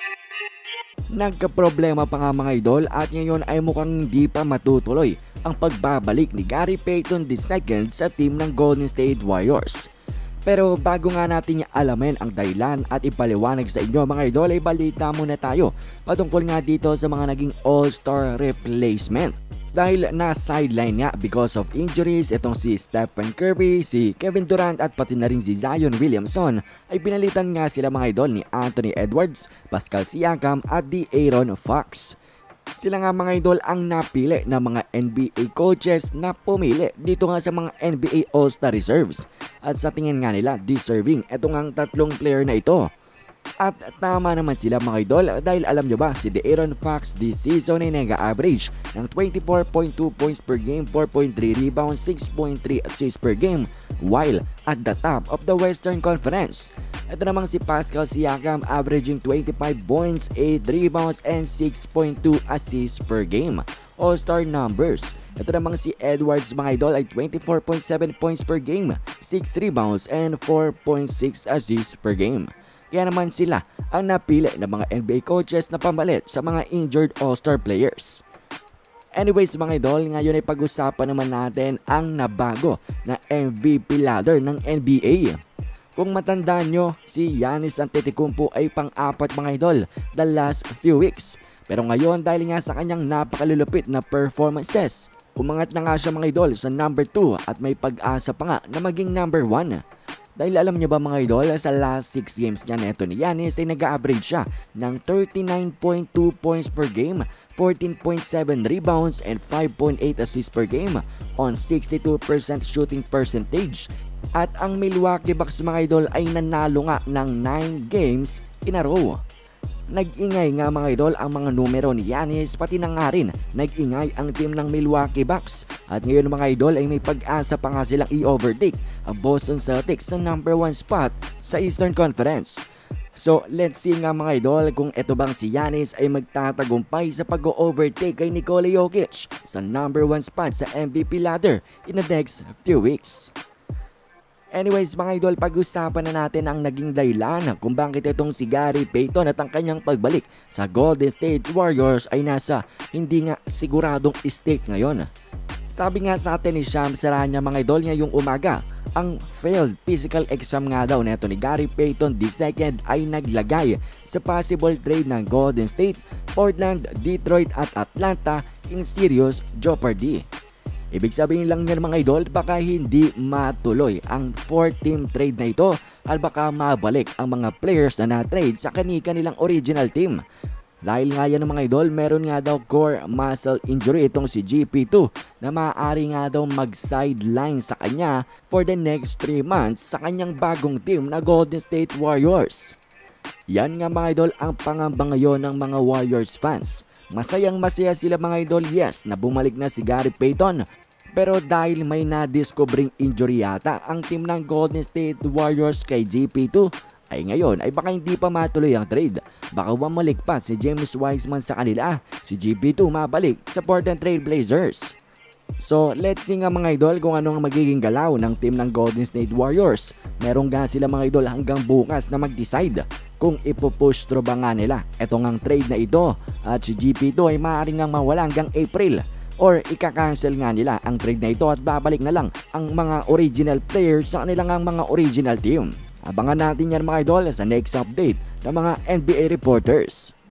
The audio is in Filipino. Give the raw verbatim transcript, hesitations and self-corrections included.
Nagkaproblema pa nga mga idol at ngayon ay mukhang hindi pa matutuloy ang pagbabalik ni Gary Payton the second sa team ng Golden State Warriors. Pero bago nga natin alamin ang dahilan at ipaliwanag sa inyo mga idol ay balita muna tayo patungkol nga dito sa mga naging All-Star replacement. Dahil na-sideline nga because of injuries itong si Stephen Curry, si Kevin Durant at pati na rin si Zion Williamson ay pinalitan nga sila mga idol ni Anthony Edwards, Pascal Siakam at De'Aaron Fox. Sila nga mga idol ang napili ng mga N B A coaches na pumili dito nga sa mga N B A All-Star Reserves. At sa tingin nga nila deserving itong ang tatlong player na ito. At tama naman sila mga idol dahil alam nyo ba si De'Aaron Fox this season ay nag-average ng twenty-four point two points per game, four point three rebounds, six point three assists per game while at the top of the Western Conference. Ito namang si Pascal Siakam averaging twenty-five points, eight rebounds and six point two assists per game. All-Star numbers. Ito namang si Edwards mga idol ay twenty-four point seven points per game, six rebounds and four point six assists per game. Kaya naman sila ang napili ng mga N B A coaches na pamalit sa mga injured All-Star players. Anyways mga idol, ngayon ay pag-usapan naman natin ang nabago na M V P ladder ng N B A. Kung matandaan nyo, si Giannis Antetokounmpo ay pang-apat mga idol the last few weeks. Pero ngayon dahil nga sa kanyang napakalulupit na performances, umangat na nga siya mga idol sa number two at may pag-asa pa nga na maging number one. Dahil alam niyo ba mga idol, sa last six games niya neto ni Giannis ay nag-average siya ng thirty-nine point two points per game, fourteen point seven rebounds and five point eight assists per game on sixty-two percent shooting percentage. At ang Milwaukee Bucks mga idol ay nanalo nga ng nine games in a row. Nag-ingay nga mga idol ang mga numero ni Giannis, pati na nga rin nag-ingay ang team ng Milwaukee Bucks. At ngayon mga idol ay may pag-asa pa nga silang i-overtake ang Boston Celtics sa number one spot sa Eastern Conference. So let's see nga mga idol kung eto bang si Giannis ay magtatagumpay sa pag-overtake kay Nikola Jokic sa number one spot sa M V P ladder in the next few weeks. Anyways mga idol, pag-usapan na natin ang naging dahilan kung bakit itong si Gary Payton at ang kanyang pagbalik sa Golden State Warriors ay nasa hindi nga siguradong stake ngayon. Sabi nga sa atin ni Sham Saranya mga idol ngayong umaga, ang failed physical exam nga daw neto ni Gary Payton the second ay naglagay sa possible trade ng Golden State, Portland, Detroit at Atlanta in serious jeopardy. Ibig sabihin lang niyan mga idol, baka hindi matuloy ang four-team trade na ito at baka mabalik ang mga players na na-trade sa kani-kanilang original team. Dahil nga yan mga idol, meron nga daw core muscle injury itong si G P two na maaari nga daw mag-sideline sa kanya for the next three months sa kanyang bagong team na Golden State Warriors. Yan nga mga idol ang pangamba ngayon ng mga Warriors fans. Masayang masaya sila mga idol, yes, na bumalik na si Gary Payton. Pero dahil may na-discovering injury yata ang team ng Golden State Warriors kay G P two, ay ngayon ay baka hindi pa matuloy ang trade. Baka bumalik pa si James Wiseman sa kanila, si G P two mabalik sa Portland Trail Blazers. So let's see nga mga idol kung ano ang magiging galaw ng team ng Golden State Warriors. Meron nga sila mga idol hanggang bukas na mag-decide kung ipupush through ba nga nila etong ang trade na ito. At si G P two ay maaaring nga mawala hanggang April or ika-cancel nga nila ang trade na ito at babalik na lang ang mga original players sa kanilang mga original team. Abangan natin yan mga idol sa next update ng mga N B A reporters.